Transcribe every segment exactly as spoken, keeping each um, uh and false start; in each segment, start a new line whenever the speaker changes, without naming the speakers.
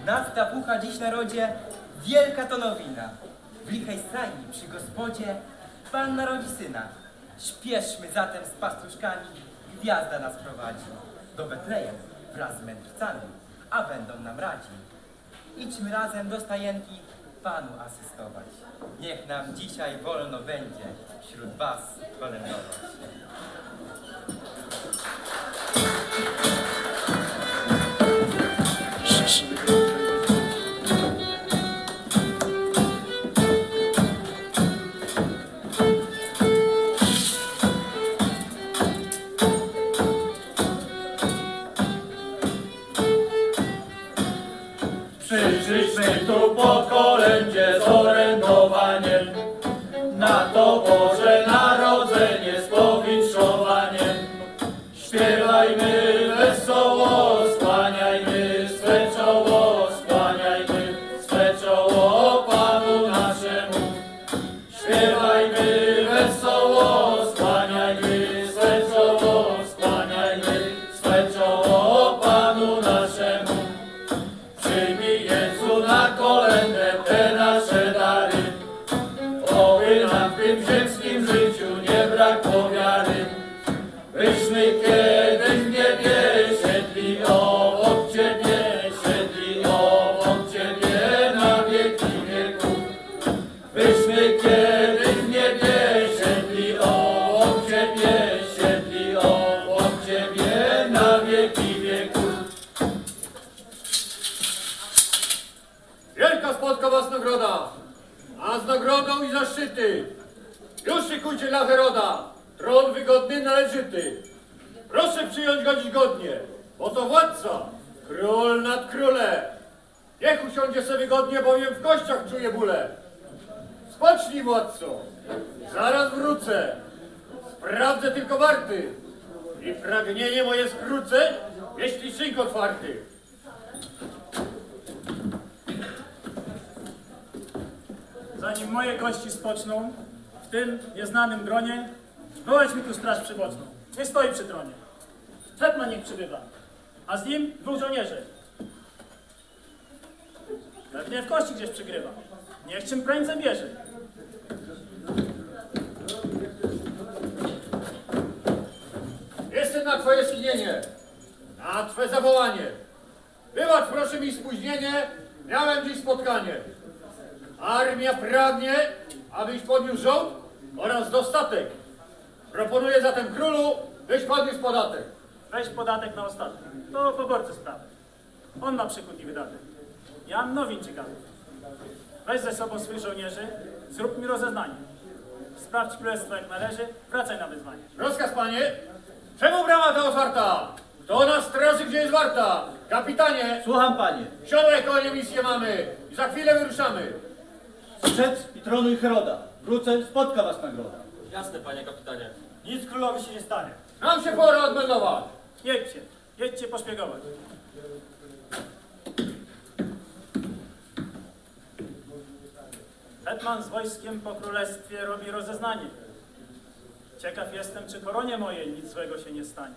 Nas ta pucha dziś narodzie, wielka to nowina. W lichej stajni przy gospodzie Pan narodzi syna. Śpieszmy zatem z pastuszkami, gwiazda nas prowadzi. Do Betlejem wraz z mędrcami, a będą nam radzi. Idźmy razem do stajenki Panu asystować. Niech nam dzisiaj wolno będzie wśród was kolędować.
Przyszliśmy tu po kolędzie z orędowaniem, na to Boże Narodzenie z powinszowaniem. Śpiewajmy wesoło, skłaniajmy swe czoło, skłaniajmy swe czoło Panu naszemu. Śpiewajmy wesoło, skłaniajmy swe czoło, skłaniajmy swe czoło Panu naszemu. Przyjmij Jezu na kolędę te nasze dary, oby nam w tym ziemskim życiu nie brakło wiary. Byśmy kiedyś w niebie siedli obok Ciebie, siedli obok Ciebie na wieki wieków. Byśmy kiedyś w niebie siedli obok Ciebie, siedli obok Ciebie na wieki wieków.
Wielka spotka was nagroda, a z nagrodą i zaszczyty. Już szykujcie dla Heroda, tron wygodny, należyty. Proszę przyjąć go dziś godnie, bo to władca, król nad króle. Niech usiądzie sobie wygodnie, bowiem w kościach czuje bóle. Spocznij, władco, zaraz wrócę. Sprawdzę tylko warty i pragnienie moje skrócę, jeśli szynk otwarty.
Zanim moje kości spoczną, w tym nieznanym gronie, wołać mi tu straż przyboczną. Nie stoi przy tronie. Hetman niech przybywa, a z nim dwóch żołnierzy. Pewnie w kości gdzieś przygrywa. Niech czym prędzej bierze.
Jestem na twoje skinienie, na twe zawołanie. Wybacz proszę mi spóźnienie, miałem dziś spotkanie. Armia pragnie, abyś podniósł rząd oraz dostatek. Proponuję zatem królu, byś podniósł podatek.
Weź podatek na ostatek. To poborcy sprawy. On ma przychód i wydatek. Ja mam nowin ciekawy. Weź ze sobą swych żołnierzy, zrób mi rozeznanie. Sprawdź królestwo jak należy, wracaj na wyzwanie.
Rozkaz, panie. Czemu brama ta otwarta? Kto nas straży, gdzie jest warta? Kapitanie,
Słucham, panie.
siodłe konie misję mamy i za chwilę wyruszamy.
Strzec i tronu i Heroda. Wrócę, spotka was nagroda.
Jasne, panie kapitanie. Nic królowi się nie stanie.
Nam się pora odmeldować.
Jedźcie, jedźcie poszpiegować. Hetman z wojskiem po królestwie robi rozeznanie. Ciekaw jestem, czy koronie mojej nic złego się nie stanie.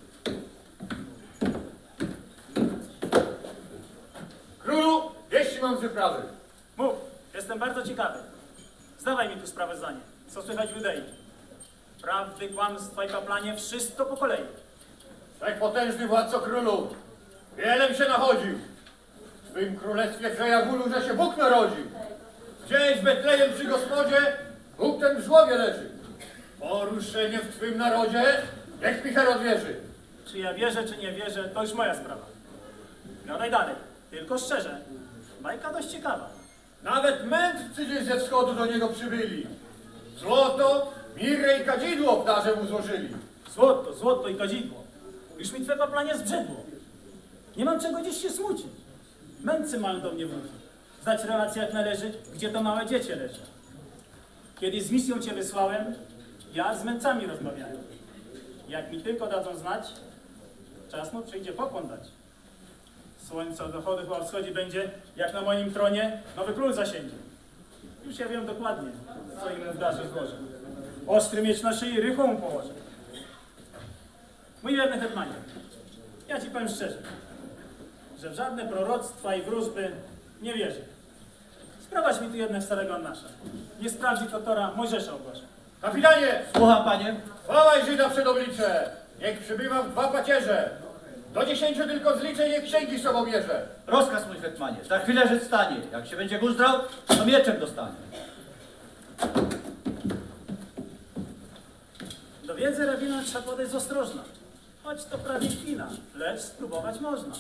Królu, wieści mam z wyprawy.
Mów, jestem bardzo ciekawy. Zdawaj mi tu sprawozdanie. Co słychać w Judei? Prawdy, kłamstwa i paplanie, wszystko po kolei.
Tak potężny władco królu, wielem się nachodził. W twym królestwie krzeja gólu, że się Bóg narodził. Gdzieś w Betlejem przy gospodzie, Bóg ten w żłobie leży. Poruszenie w twym narodzie, niech mi Herod wierzy.
Czy ja wierzę, czy nie wierzę, to już moja sprawa. Gadaj dalej, tylko szczerze. Bajka dość ciekawa.
Nawet mędrcy gdzieś ze wschodu do niego przybyli. Złoto, mirrę i kadzidło w darze mu złożyli.
Złoto, złoto i kadzidło. Już mi twe paplanie zbrzydło. Nie mam czego dziś się smucić. Mędrcy mają do mnie wrócić. Zdać relację jak należy, gdzie to małe dziecię leży. Kiedy z misją cię wysłałem, ja z mędrcami rozmawiałem. Jak mi tylko dadzą znać, czas mu przyjdzie pokłon dać. Słońce od zachodu chyba wschodzi będzie, jak na moim tronie nowy król zasiędzie. Już ja wiem dokładnie, co im w darze złożę. Ostry miecz na szyi rychłą położę. Mój wierny hetmanie, ja ci powiem szczerze, że w żadne proroctwa i wróżby nie wierzę. Sprowadź mi tu jednak starego Annasza. Nie sprawdzi Kotora, Mojżesza ogłasza.
Kapitanie!
Słucham, panie.
Chwałaj Żyda przed oblicze! Niech przybywa w dwa pacierze! Do dziesięciu tylko zliczeń niech księgi sobą bierze!
Rozkaz, mój hetmanie. Za chwilę Żyd stanie. Jak się będzie guzdrał, to mieczem dostanie.
Do wiedzy rabina trzeba podejść ostrożna. Choć to prawie kpina, lecz spróbować można.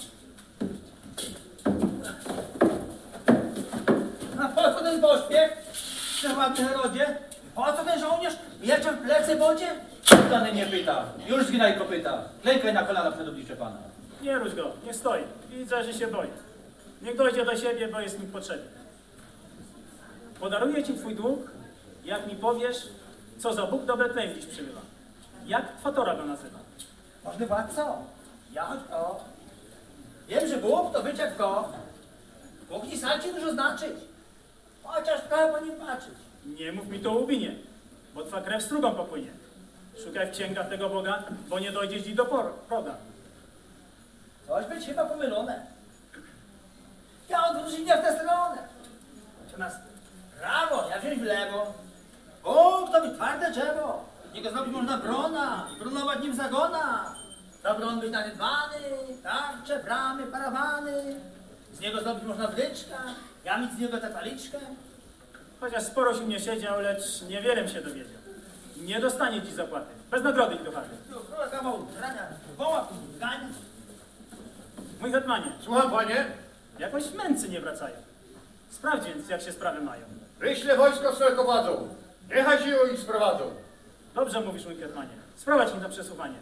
A po co ten pośpiech? Przewładny Herodzie? Po co ten żołnierz? Mieczem w plecy wodzie?
Dany nie pyta. Już zginaj kopyta. Klękaj na kolana przed oblicze pana.
Nie rusz go, nie stoi. Widzę, że się boi. Niech dojdzie do siebie, bo jest mi potrzebny. Podaruję ci twój dług, jak mi powiesz, co za Bóg do Betlejem dziś przybywa. Jak Fatora go nazywa?
Możny władco, ja choć o. Wiem, że Bóg to wyczep go. Bóg nie sam ci dużo znaczyć. Chociaż trochę po nim patrzeć.
Nie mów mi to łubinie, bo twa krew strugą popłynie. Szukaj w księgach tego Boga, bo nie dojdziesz dziś do por- proga.
Coś być chyba pomylone. Ja odwrócić nie w tę stronę. Czy nas prawo, ja wziąć w lewo. Bóg to mi twarde drzewo. Niego zrobić można brona i brunować nim zagona. Za bron być zaniedbany, tarcze, bramy, parawany. Z niego zrobić można wryczka, ja mieć z niego tefaliczkę.
Chociaż sporo się nie siedział, lecz niewielem się dowiedział. Nie dostanie dziś zapłaty. Bez nagrody ich do chaty.
Króla kawał grania, woła gania.
Mój hetmanie,
Słucham, panie?
jakoś męcy nie wracają. Sprawdź więc, jak się sprawy mają.
Wyślę wojsko z wszelką władzą. Niechaj się ich sprowadzą.
Dobrze mówisz, mój hetmanie. Sprowadź ich na przesłuchanie.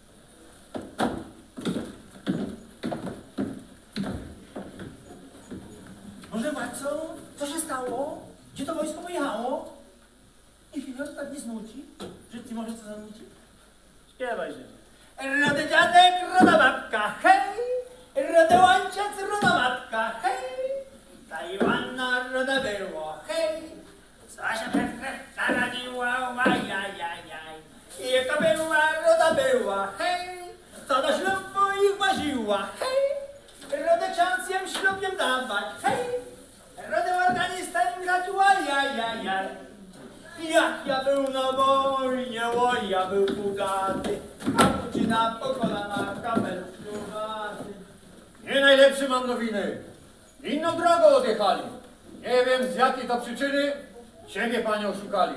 Może władco, co się stało? Gdzie to wojsko pojechało? I chwilę tak nie smuci, że ty może co zanuci?
Śpiewaj, Żydzie.
Rody dziadek, roda babka, hej! Rody łańciec, roda matka, hej! Ta Joanna roda było, hej! Zosia krew, krew, narodziła, łajajajaj! I to była, roda była, hej! Co do ślubu ich łaziła, hej! Rodę ksiądz jem ślubiem dawać, hej! Rodę organistem grać, łajajajaj! Jak ja był na wojnie, o ja był bogaty, a puczyna po kolanach, kapelku waty.
Nie najlepszy mam nowiny. Inną drogą odjechali. Nie wiem z jakiej to przyczyny ciebie, panie, oszukali.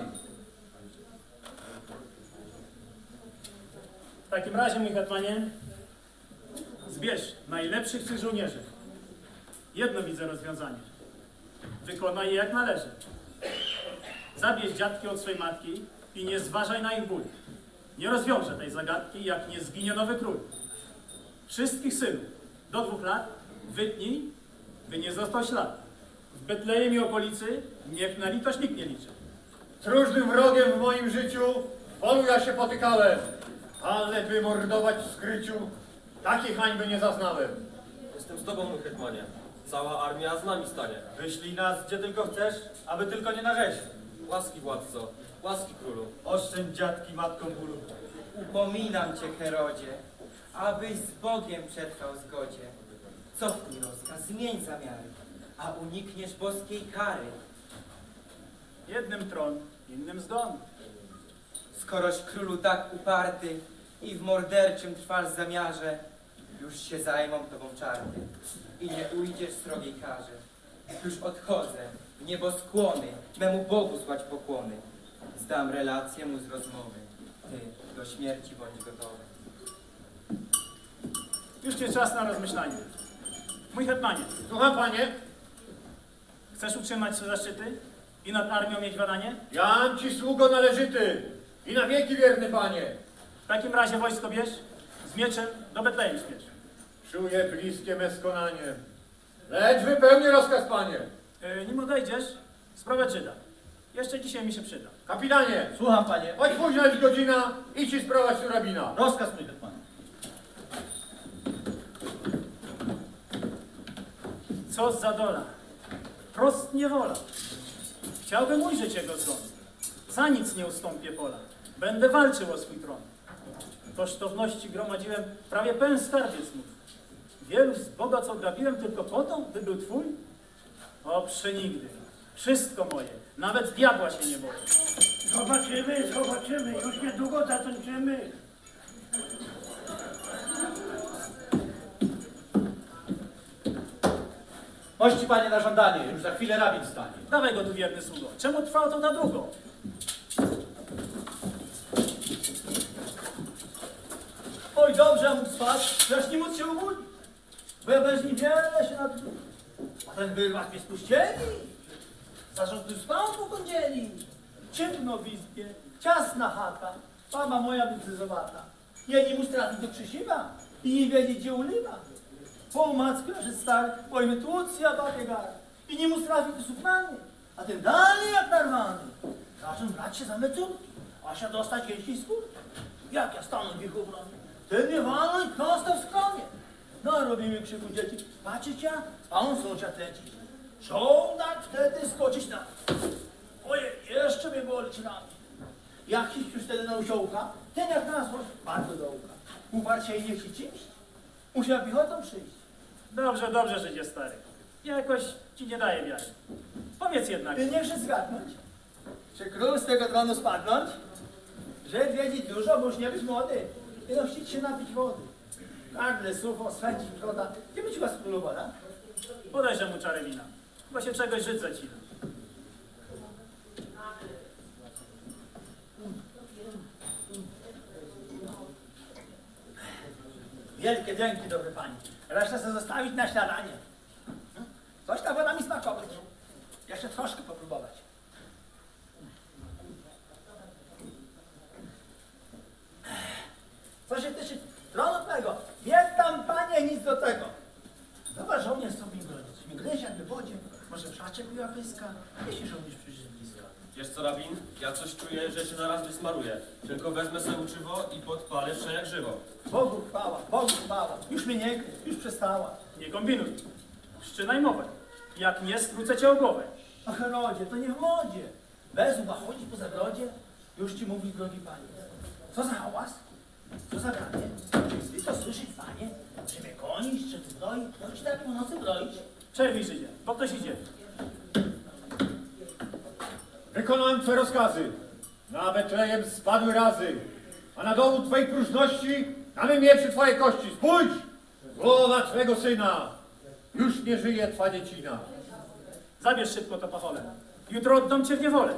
W takim razie, mój hetmanie, zbierz najlepszych tych żołnierzy. Jedno widzę rozwiązanie. Wykonaj je jak należy. Zabierz dziadki od swej matki i nie zważaj na ich ból. Nie rozwiąże tej zagadki, jak nie zginie nowy król. Wszystkich synów do dwóch lat wytnij, by nie został ślad. W Betlejem i okolicy niech na litość nikt nie liczy.
Z różnym wrogiem w moim życiu w polu ja się potykałem, ale by mordować w skryciu, takiej hańby nie zaznałem.
Jestem z tobą, mój hetmanie. Cała armia z nami stanie.
Wyślij nas gdzie tylko chcesz, aby tylko nie na rzeź.
Łaski, władco, łaski królu.
Oszczędź dziadki matką bólu.
Upominam cię, Herodzie, abyś z Bogiem przetrwał w zgodzie. Cofnij rozkaz, zmień zamiary, a unikniesz boskiej kary.
Jednym tron, innym zdon.
Skoroś królu tak uparty i w morderczym trwasz zamiarze, już się zajmą tobą czarny i nie ujdziesz srogiej karze. Już odchodzę, w nieboskłony, memu Bogu złać pokłony. Zdam relację mu z rozmowy, ty do śmierci bądź gotowy.
Już nie czas na rozmyślanie. Mój hetmanie,
Słucham, panie?
chcesz utrzymać swe zaszczyty i nad armią mieć badanie?
Jam ci sługo należyty i na wieki wierny, panie.
W takim razie wojsko bierz, z mieczem do Betlejem śpiesz.
Czuję bliskie me skonanie, lecz wypełnię rozkaz, panie.
Yy, nim odejdziesz, sprowadź Żyda. Jeszcze dzisiaj mi się przyda.
Kapitanie,
Słucham, panie.
choć późna jest godzina, idź i sprowadź tu rabina.
Rozkaz, mój hetmanie.
Co za dola, prost niewola. Chciałbym ujrzeć jego tron. Za nic nie ustąpię pola. Będę walczył o swój tron. Kosztowności gromadziłem prawie pełen skarbiec mój. Wielu z Boga, co grabiłem tylko po to, by był twój? O, przenigdy. Wszystko moje. Nawet diabła się nie boję.
Zobaczymy, zobaczymy. Już niedługo zakończymy.
Mości panie na żądanie, już za chwilę rabin stanie.
Dawaj go tu, wierny sługo. Czemu trwało to na długo?
Oj, dobrze, a mógł spać, lecz nie móc się obudzić, bo ja bez nim wiele się nad... A ten wyrwak mnie spuścieli, zarząd tu spał po kądzieli. Ciemno w izbie, ciasna chata, mama moja wycyzowata. Ja nie muszę trafić do krzesiwa i nie wiedzieć, gdzie uliwa. Po macku, że stary, pojmy tłuc, ja babie gar. I nie muszę trafić do sukmany, a ten dalej jak narwany. Zaczął brać się za me córki, a się dostać jeśli skórki. Jak ja stanę w ich obronie? Ten mnie walnął prosto w skronie. No, robimy krzyku dzieci. Patrzycie, spałą sąsiad leci. Żołdak wtedy skoczyć na... Ojej, jeszcze mnie bolić ramię. Jak się już wtedy na usiołka, ten jak na złość, bardzo dołka. Uparł się i nie chce czymś. Musiał piechotą przyjść.
Dobrze, dobrze, Żydzie stary. Jakoś ci nie daje wiary. Powiedz jednak.
Ty nie chcesz zgadnąć? Czy król z tego tronu spadnąć? Że wiedzieć dużo, bo już nie być młody. I no chcieć się napić wody. Gardle sucho, swędzić broda. Nie być was królowana?
Podajże mu czarę wina. Chyba się czegoś Żyd zacina.
Wielkie dzięki, dobry pani. Resztę sobie zostawić na śniadanie. Coś ta woda mi smakować. Jeszcze troszkę popróbować. Co się tyczy tronu twego, nie tam, panie, nic do tego. Zobacz, żołnierz sobie broni. Coś mi gryzie jakby w wodzie. Może w szacie piła pyska, jeśli żołnierz przyjdzie blisko.
Wiesz co, rabin? Ja coś czuję, że się zaraz wysmaruję. Tylko wezmę sobie uczywo i podpalę wsze jak żywo.
Bogu chwała, Bogu chwała. Już mnie nie kry, już przestała.
Nie kombinuj. Wszczynaj mowę. Jak nie, skrócę cię o głowę.
O Herodzie, to nie w modzie. Bez uba chodzi po zagrodzie. Już ci mówi, drogi panie. Co za hałas? Co za granie? Ty to słyszysz, panie? Czy mnie gonisz, czy ty broi? Kto ci tak po nocy broisz?
Przerwij, Żydzie, bo ktoś idzie.
Wykonałem twoje rozkazy. Na Betlejem spadły razy, a na dowód twojej próżności na mym mieczy twoje kości. Spójrz! Głowa twego syna. Już nie żyje twa dziecina.
Zabierz szybko to pacholę. Jutro oddam cię w niewolę.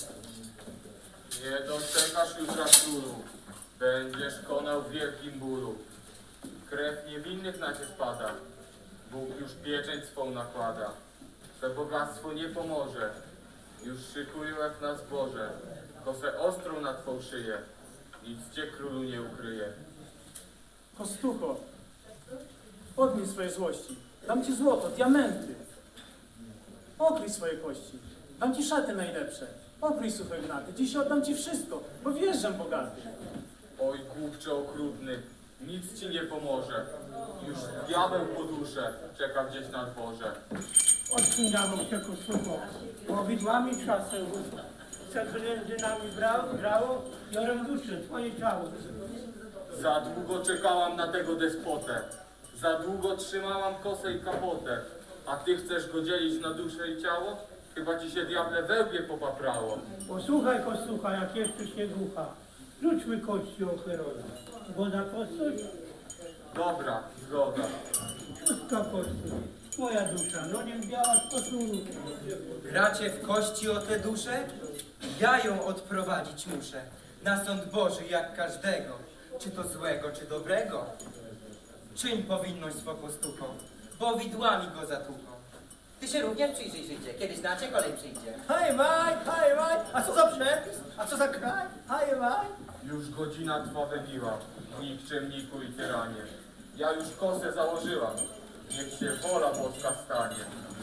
Nie doczekasz jutra królu, będziesz konał w wielkim bólu. Krew niewinnych na cię spada, Bóg już pieczęć swą nakłada. Twe bogactwo nie pomoże, już szykują jak na zboże. Kosę ostrą na twą szyję, nic cię królu nie ukryje.
Kostucho, odmij swojej złości. Dam ci złoto, diamenty. Okryj swoje kości. Dam ci szaty najlepsze. Okryj suche gnaty. Dziś oddam ci wszystko, bo wjeżdżam bogaty.
Oj głupcze okrutny, nic ci nie pomoże. Już diabeł po duszę czeka gdzieś na dworze.
Odcinamy się ku sucho, powidłami trzasę ucho. Co między nami brało, grało, biorę duszę, twoje ciało.
Za długo czekałam na tego despotę. Za długo trzymałam kosę i kapotę. A ty chcesz go dzielić na duszę i ciało? Chyba ci się diable we łbie popaprało.
Posłuchaj, kostucha, jak jeszcze się głucha. Rzućmy kości o Heroda. Woda kostuś,
Dobra, zgoda.
wszystko kostuś. Moja dusza, no niech biała z posuru.
Gracie w kości o tę duszę? Ja ją odprowadzić muszę. Na sąd Boży jak każdego. Czy to złego, czy dobrego. Czyń powinność swą kostuchą, bo widłami go zatłuką.
Ty się również przyjrzyj, Żydzie, kiedyś na cię kolej przyjdzie.
Haj, waj, haj, waj. A co za przepis? A co za kraj? Haj, waj.
Już godzina twa wybiła, nikczemniku i tyranie. Ja już kosę założyłam, niech się wola boska stanie.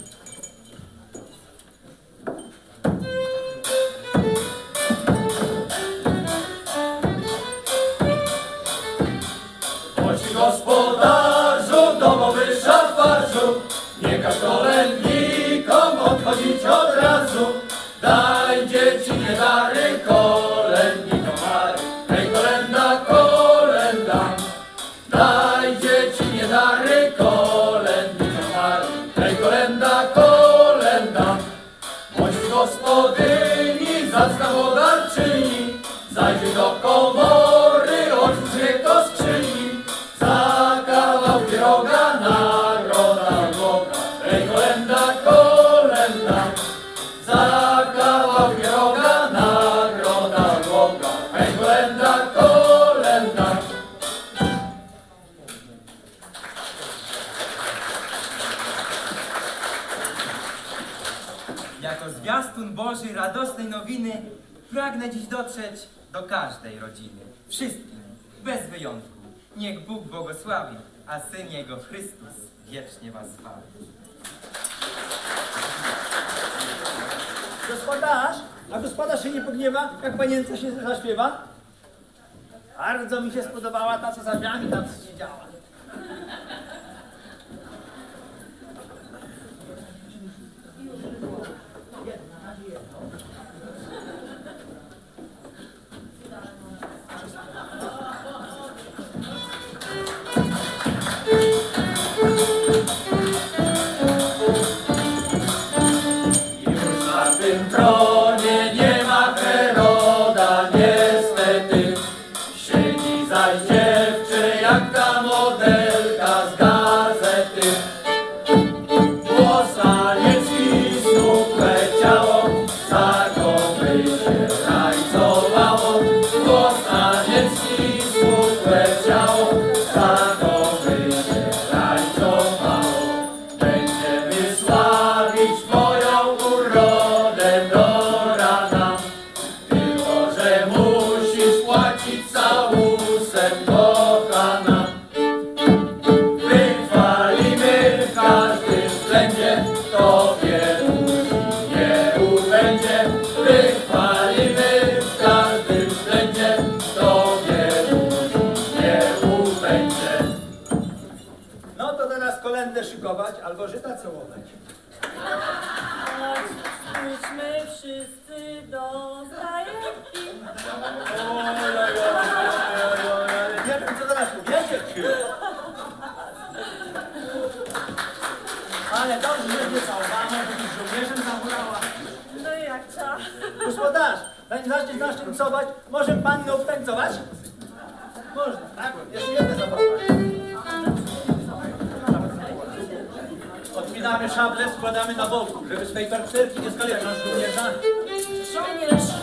Chodź gospodarzu, domowy szafarzu, nie każ kolędnikom odchodzić od razu. Daj dzieci nie dary, kolędnikom dary, hej kolęda, kolęda. Daj dzieci nie dary, kolędnikom
Boży radosnej nowiny pragnę dziś dotrzeć do każdej rodziny. Wszystkim, bez wyjątku. Niech Bóg błogosławi, a Syn Jego Chrystus wiecznie was zbawi.
Gospodarz, a gospodarz się nie pogniewa, jak panience się zaśpiewa? Bardzo mi się spodobała ta, co za drzwiami tam siedziała.
Na tym tronie nie ma Heroda, niestety. Siedzi zaś dziewczę jak ta modelka z gazety. Włos anielski smukłe ciało, takoby się rajcowało. Włos anielski smukłe ciało, takoby się rajcowało. Będziemy sławić Twoją urodę do rana, tylko że musisz płacić całusem, kochana. Wychwalimy w każdym względzie, Tobie dłużej nie ubędzie. Wychwalimy w każdym względzie, Tobie dłużej nie ubędzie.
No to teraz kolędę szykować albo żyta całować.
Chodźmy wszyscy do stajenki.
Nie wiem, co teraz powiecie, czy? Ale dobrze, że nie całowano, bo już żołnierzem zabrała.
No i jak trzeba?
Gospodarz, zanim zaczniesz nas tańcować, może panny obtańcować? Można, tak? Jeszcze jedne zabawa. Odpinamy szable, składamy na boku, żeby swej parcerki nie skaleczyć żołnierza.
Żołnierz